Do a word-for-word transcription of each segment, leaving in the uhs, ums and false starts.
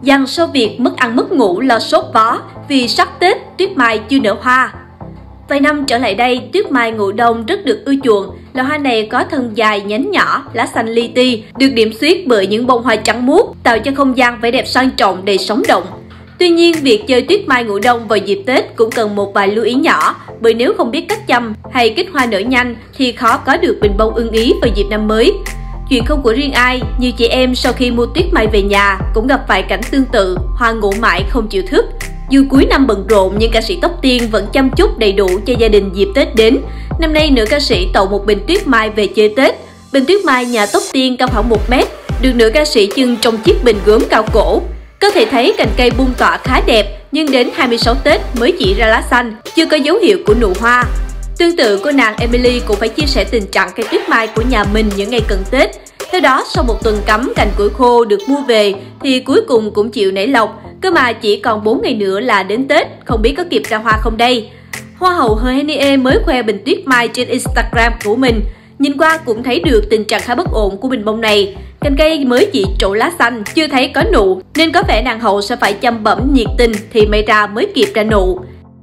Dàn show Việt mất ăn mất ngủ lo sốt vó vì sắp Tết tuyết mai chưa nở hoa. Vài năm trở lại đây, tuyết mai ngụ đông rất được ưa chuộng. Loài hoa này có thân dài, nhánh nhỏ, lá xanh li ti, được điểm xuyết bởi những bông hoa trắng muốt, tạo cho không gian vẻ đẹp sang trọng đầy sống động. Tuy nhiên, việc chơi tuyết mai ngụ đông vào dịp Tết cũng cần một vài lưu ý nhỏ, bởi nếu không biết cách chăm hay kích hoa nở nhanh thì khó có được bình bông ưng ý vào dịp năm mới. Chuyện không của riêng ai, nhiều chị em sau khi mua tuyết mai về nhà cũng gặp phải cảnh tương tự, hoa ngủ mãi không chịu thức. Dù cuối năm bận rộn nhưng ca sĩ Tóc Tiên vẫn chăm chút đầy đủ cho gia đình dịp Tết đến. Năm nay, nữ ca sĩ tậu một bình tuyết mai về chơi Tết. Bình tuyết mai nhà Tóc Tiên cao khoảng một mét, được nữ ca sĩ trưng trong chiếc bình gốm cao cổ. Có thể thấy cành cây bung tỏa khá đẹp, nhưng đến hai mươi sáu Tết mới chỉ ra lá xanh, chưa có dấu hiệu của nụ hoa. Tương tự, cô nàng Emily cũng phải chia sẻ tình trạng cây tuyết mai của nhà mình những ngày cận Tết. Theo đó, sau một tuần cắm cành củi khô được mua về thì cuối cùng cũng chịu nảy lộc, cơ mà chỉ còn bốn ngày nữa là đến Tết, không biết có kịp ra hoa không đây. Hoa hậu Henie mới khoe bình tuyết mai trên Instagram của mình. Nhìn qua cũng thấy được tình trạng khá bất ổn của bình bông này. Cành cây mới chỉ trổ lá xanh, chưa thấy có nụ, nên có vẻ nàng hậu sẽ phải chăm bẵm nhiệt tình thì may ra mới kịp ra nụ.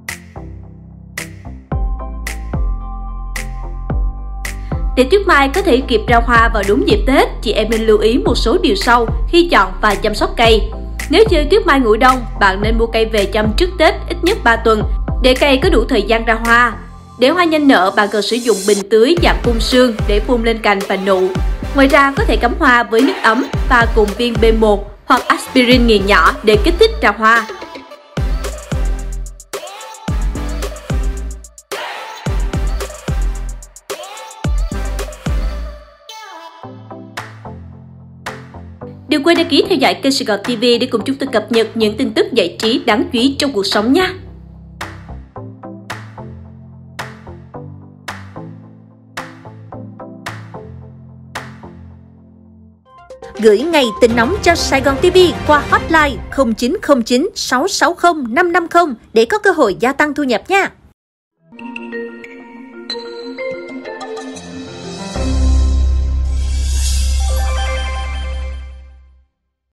Để tuyết mai có thể kịp ra hoa vào đúng dịp Tết, chị em nên lưu ý một số điều sau khi chọn và chăm sóc cây. Nếu chơi tuyết mai ngủ đông, bạn nên mua cây về chăm trước Tết ít nhất ba tuần, để cây có đủ thời gian ra hoa. Để hoa nhanh nở, bạn cần sử dụng bình tưới dạng phun sương để phun lên cành và nụ. Ngoài ra, có thể cắm hoa với nước ấm và cùng viên B một hoặc aspirin nghiền nhỏ để kích thích ra hoa. Đừng quên đăng ký theo dõi kênh Sài Gòn ti vi để cùng chúng tôi cập nhật những tin tức giải trí đáng chú ý trong cuộc sống nha! Gửi ngày tin nóng cho Sài Gòn ti vi qua hotline không chín không chín sáu sáu không năm năm không để có cơ hội gia tăng thu nhập nha!